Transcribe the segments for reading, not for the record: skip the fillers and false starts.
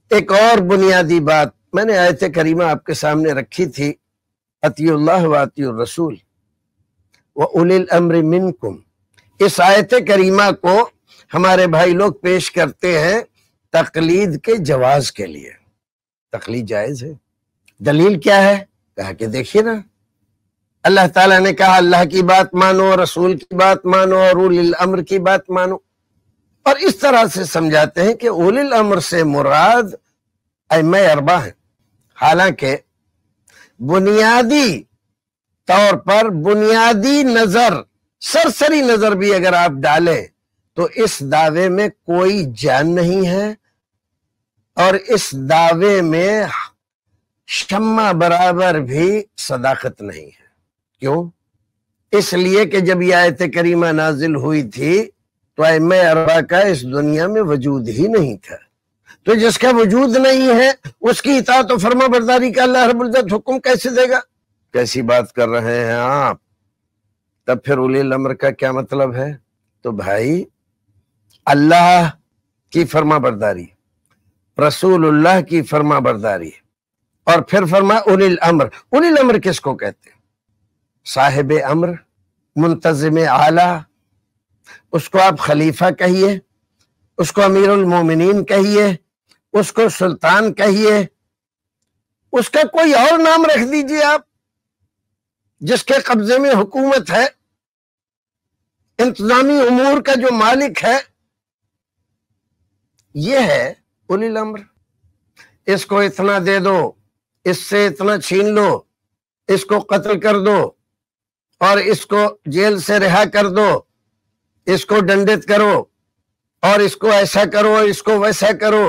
ایک اور بنیادی بات میں نے آیت کریمہ آپ کے سامنے رکھی تھی، اطیعوا اللہ و اطیعوا الرسول وَأُولِي الْأَمْرِ مِنْكُمْ۔ اس آیت کریمہ کو ہمارے بھائی لوگ پیش کرتے ہیں تقلید کے جواز کے لیے۔ تقلید جائز ہے، دلیل کیا ہے؟ کہا کہ دیکھیے نا، اللہ تعالیٰ نے کہا اللہ کی بات مانو، رسول کی بات مانو، اور اولی الامر کی بات مانو، اور اس طرح سے سمجھاتے ہیں کہ اولی الامر سے مراد ائمہ اربعہ ہیں۔ حالانکہ بنیادی طور پر بنیادی نظر، سرسری نظر بھی اگر آپ ڈالیں تو اس دعوے میں کوئی جان نہیں ہے، اور اس دعوے میں شمع برابر بھی صداقت نہیں ہے۔ کیوں؟ اس لیے کہ جب یہ آیت کریمہ نازل ہوئی تھی تو ائمہ اربعہ کا اس دنیا میں وجود ہی نہیں تھا، تو جس کا وجود نہیں ہے اس کی اطاعت و فرما برداری کا اللہ رب العزت حکم کیسے دے گا؟ کیسی بات کر رہے ہیں آپ؟ تب پھر اولی الامر کا کیا مطلب ہے؟ تو بھائی اللہ کی فرما برداری، رسول اللہ کی فرما برداری، اور پھر فرما اولی الامر۔ اولی الامر کس کو کہتے ہیں؟ صاحب امر، منتظم اعلیٰ، اس کو آپ خلیفہ کہیے، اس کو امیر المومنین کہیے، اس کو سلطان کہیے، اس کا کوئی اور نام رکھ دیجئے آپ، جس کے قبضے میں حکومت ہے، انتظامی امور کا جو مالک ہے، یہ ہے اولی الامر۔ اس کو اتنا دے دو، اس سے اتنا چھین لو، اس کو قتل کر دو، اور اس کو جیل سے رہا کر دو، اس کو ڈنڈت کرو، اور اس کو ایسا کرو، اس کو ویسا کرو،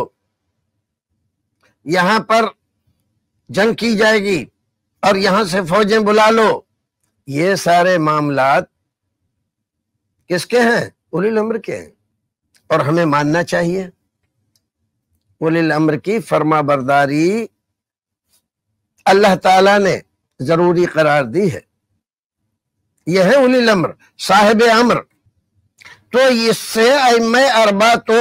یہاں پر جنگ کی جائے گی اور یہاں سے فوجیں بلا لو۔ یہ سارے معاملات کس کے ہیں؟ اولی الامر کے ہیں، اور ہمیں ماننا چاہیے۔ اولی الامر کی فرما برداری اللہ تعالیٰ نے ضروری قرار دی ہے۔ یہ ہے اولی الامر، صاحب امر۔ تو اس سے ائمہ اربعہ تو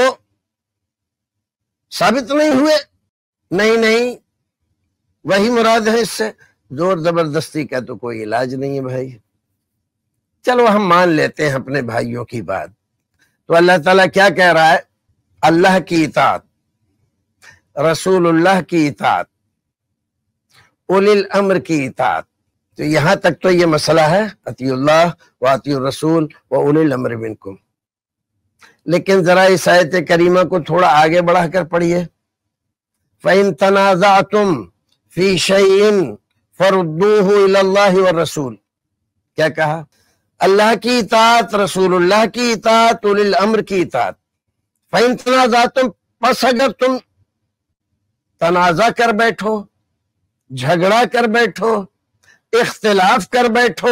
ثابت نہیں ہوئے، نہیں وہی مراد ہے۔ اس سے زور زبردستی کا تو کوئی علاج نہیں ہے بھائی۔ چلو ہم مان لیتے ہیں اپنے بھائیوں کی بات۔ تو اللہ تعالیٰ کیا کہہ رہا ہے؟ اللہ کی اطاعت، رسول اللہ کی اطاعت، اولی الامر کی اطاعت۔ تو یہاں تک تو یہ مسئلہ ہے اطیعوا اللہ و اطیعوا الرسول و اولی الامر منکم۔ لیکن ذرا اس آیت کریمہ کو تھوڑا آگے بڑھا کر پڑھیے۔ فَإِن تَنَازَعْتُمْ فِي شَيْءٍ فَرُدُّوهُ إِلَى اللَّهِ وَالرَّسُولِ۔ کیا کہا؟ اللہ کی اطاعت، رسول اللہ کی اطاعت، اولی الامر کی اطاعت۔ فَإِن تَنَازَعْتُمْ، پس اگر تم تنازع کر بیٹھو، جھگڑا کر بیٹھو، اختلاف کر بیٹھو،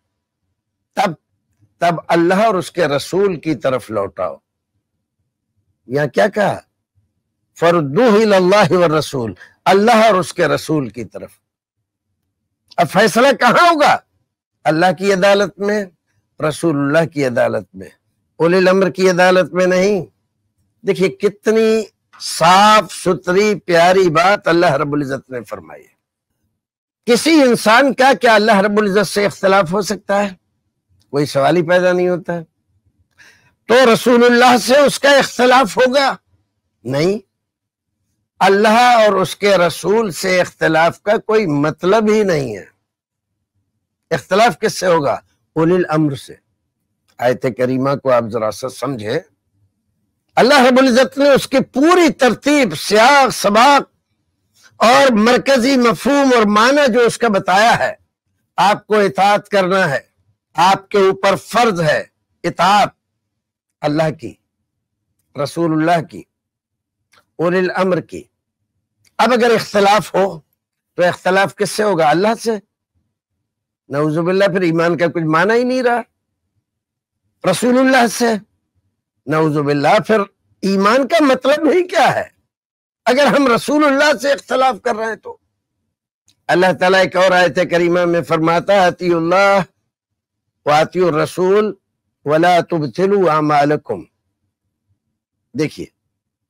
تب اللہ اور اس کے رسول کی طرف لوٹاؤ۔ یہاں کیا کہا؟ فردوہ الی اللہ والرسول، اللہ اور اس کے رسول کی طرف۔ اب فیصلہ کہاں ہوگا؟ اللہ کی عدالت میں، رسول اللہ کی عدالت میں، اولی الامر کی عدالت میں نہیں۔ دیکھیے کتنی صاف ستھری پیاری بات اللہ رب العزت نے فرمائی ہے۔ کسی انسان کا کیا اللہ رب العزت سے اختلاف ہو سکتا ہے؟ کوئی سوال ہی پیدا نہیں ہوتا ہے۔ تو رسول اللہ سے اس کا اختلاف ہوگا؟ نہیں، اللہ اور اس کے رسول سے اختلاف کا کوئی مطلب ہی نہیں ہے۔ اختلاف کس سے ہوگا؟ اولی الامر سے۔ آیت کریمہ کو آپ ذرا سا سمجھے، اللہ رب العزت نے اس کی پوری ترتیب، سیاق سباق اور مرکزی مفہوم اور معنی جو اس کا بتایا ہے۔ آپ کو اطاعت کرنا ہے، آپ کے اوپر فرض ہے اطاعت اللہ کی، رسول اللہ کی، اولی الامر کی۔ اب اگر اختلاف ہو تو اختلاف کس سے ہوگا؟ اللہ سے۔ نعوذ باللہ، پھر ایمان کا کچھ معنی ہی نہیں رہا۔ رسول اللہ سے، نعوذ باللہ، پھر ایمان کا مطلب ہی کیا ہے اگر ہم رسول اللہ سے اختلاف کر رہے ہیں؟ تو اللہ تعالیٰ ایک اور آیت کریمہ میں فرماتا ہے اطیعوا اللہ وَأَطِیعُوا الرَّسُولَ وَلَا تُبْطِلُوا أَعْمَالَکُمْ۔ دیکھیے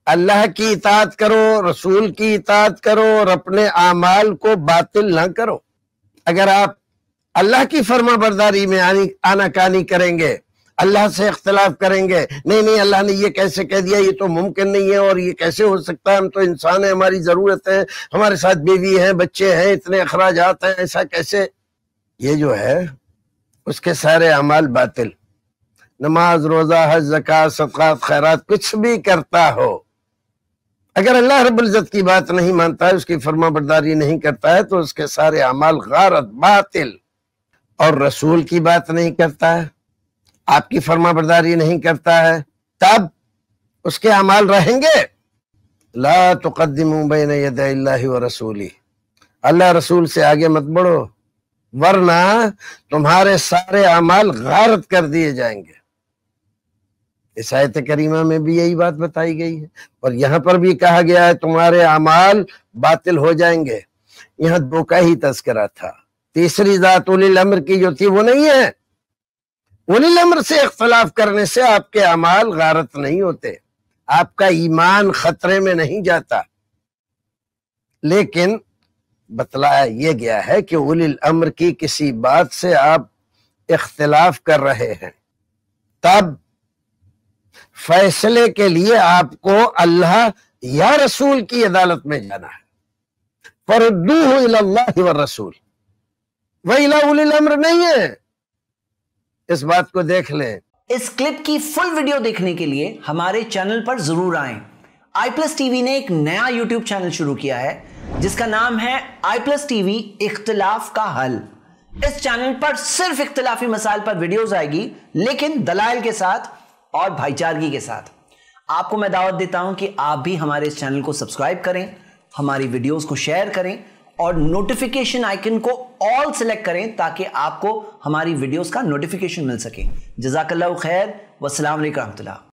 اللہ کی اطاعت کرو، رسول کی اطاعت کرو اور اپنے اعمال کو باطل نہ کرو۔ اگر آپ اللہ کی فرما برداری میں آنا کانی کریں گے، اللہ سے اختلاف کریں گے، نہیں اللہ نے یہ کیسے کہہ دیا، یہ تو ممکن نہیں ہے، اور یہ کیسے ہو سکتا ہے، ہم تو انسان ہیں، ہماری ضرورت ہے، ہمارے ساتھ بیوی ہے، بچے ہیں، اتنے اخراجات ہیں، ایسا کیسے، یہ جو ہے اس کے سارے اعمال باطل۔ نماز، روزہ، حج، زکوٰۃ، صدقات، خیرات کچھ بھی کرتا ہو، اگر اللہ رب العزت کی بات نہیں مانتا ہے، اس کی فرما برداری نہیں کرتا ہے، تو اس کے سارے اعمال غارت، باطل۔ اور رسول کی بات نہیں کرتا ہے، آپ کی فرما برداری نہیں کرتا ہے، تب اس کے اعمال رہیں گے۔ لا تقدموا بین یدی اللہ ورسولہ، اللہ رسول سے آگے مت بڑھو، ورنہ تمہارے سارے اعمال غارت کر دیے جائیں گے۔ اس آیت کریمہ میں بھی یہی بات بتائی گئی ہے، اور یہاں پر بھی کہا گیا ہے تمہارے اعمال باطل ہو جائیں گے۔ یہاں دو کا ہی تذکرہ تھا، تیسری ذات اولی الامر کی جو تھی وہ نہیں ہے۔ اولی الامر سے اختلاف کرنے سے آپ کے اعمال غارت نہیں ہوتے، آپ کا ایمان خطرے میں نہیں جاتا، لیکن بتلایا یہ گیا ہے کہ اولی الامر کی کسی بات سے آپ اختلاف کر رہے ہیں، تب فیصلے کے لیے آپ کو اللہ یا رسول کی عدالت میں جانا ہے۔ فردوہ الی اللہ والرسول، وإلی اولی الامر نہیں ہے، اس بات کو دیکھ لیں۔ اس کلپ کی فل ویڈیو دیکھنے کے لیے ہمارے چینل پر ضرور آئیں۔ آئی پلس ٹی وی نے ایک نیا یوٹیوب چینل شروع کیا ہے جس کا نام ہے آئی پلس ٹی وی اختلاف کا حل۔ اس چینل پر صرف اختلافی مسائل پر ویڈیوز آئے گی، لیکن دلائل کے ساتھ اور بھائی چارگی کے ساتھ۔ آپ کو میں دعوت دیتا ہوں کہ آپ بھی ہمارے اس چینل کو سبسکرائب کریں، ہماری ویڈیوز کو شیئر کریں اور نوٹیفیکیشن آئیکن کو آل سلیکٹ کریں تاکہ آپ کو ہماری ویڈیوز کا نوٹیفیکیشن مل سکے۔ جزاک اللہ خیر، والسلام علیکم ورحمۃ اللہ۔